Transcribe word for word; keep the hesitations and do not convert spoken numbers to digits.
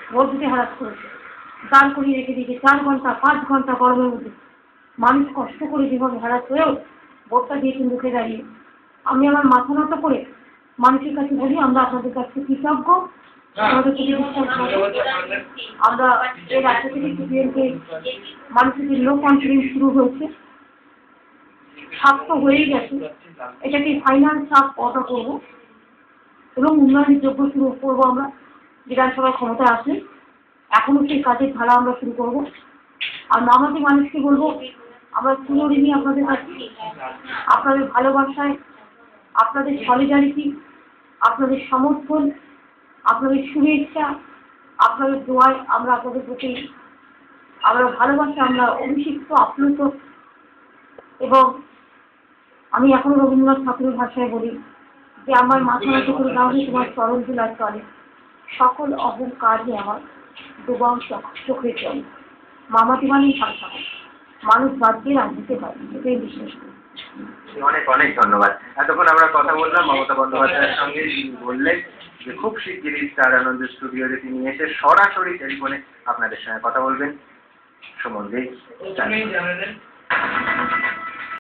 রোদ্দুরে হ্যারাস করেছে, দাঁড় করিয়ে রেখে দিয়েছে চার ঘন্টা পাঁচ ঘন্টা গরমের মধ্যে। মানুষ কষ্ট করে যেভাবে হ্যারাস হয়েও ভোটটা দিয়েছেন মুখে দাঁড়িয়ে। আমি আমার মাথা নত করে মানুষের কাছে বলি, আমরা আপনাদের কাছে কৃতজ্ঞ, আমাদের প্রতি বিশ্বাস করবো। আমরা এর আগে থেকে সিপিএমকে মানুষের যে লো কনফিডেন্স শুরু হয়েছে, সাপ তো হয়েই গেছে, এটাকে ফাইনাল সাপ অর্ডার করবো এবং উন্নয়নের যোগ্য শুরু করবো। আমরা বিধানসভায় ক্ষমতায় আসলে এখনো সেই কাজের ধারা আমরা শুরু করবো। আর মামাটি মানুষকে বলবো, আমরা পুনরিনি আপনাদের কাছে আপনাদের ভালোবাসায়, আপনাদের সলিডারিটি, আপনাদের সমর্থন, আপনাদের শুভেচ্ছা, আপনাদের দোয়ায় আমরা আপনাদের প্রতি আমরা ভালোবাসা, আমরা অভিষিক্ত আপ্লুত। এবং আমি এখনো রবীন্দ্রনাথ ঠাকুরের ভাষায় বলি যে আমার মাথা নত করে দাও তোমার চরণ ধুলার চলে, সকল অহংকারই আমার ডুবাও চোখের জল। মামাটি মানেই ভাষা, মানুষ বাদ দিয়ে রাজনীতি হয়, এটাই বিশ্বাস করি। অনেক অনেক ধন্যবাদ। এতক্ষণ আমরা কথা বললাম মমতা বন্দ্যোপাধ্যায়ের সঙ্গে। বললেন যে খুব শিগগিরই স্টার আনন্দ স্টুডিওতে তিনি এসে সরাসরি টেলিফোনে আপনাদের সঙ্গে কথা বলবেন। সুমন দে।